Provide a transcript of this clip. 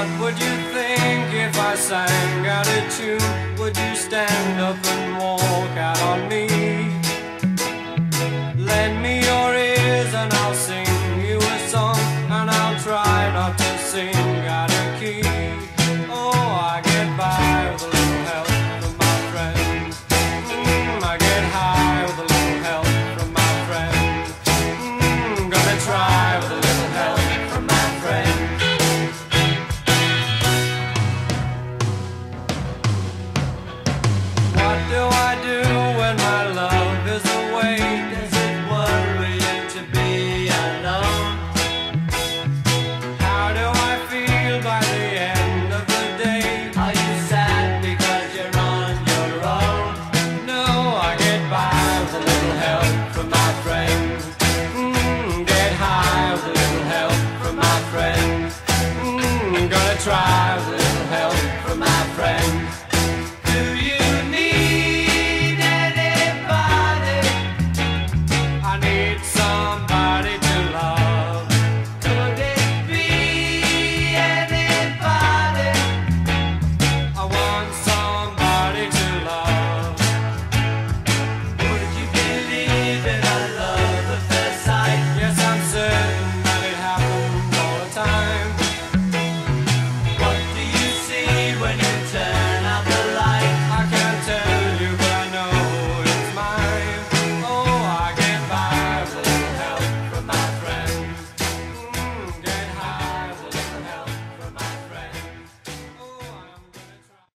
What would you think if I sang out a tune? Would you stand up and walk out on me? Lend me your ears and I'll sing you a song, and I'll try not to sing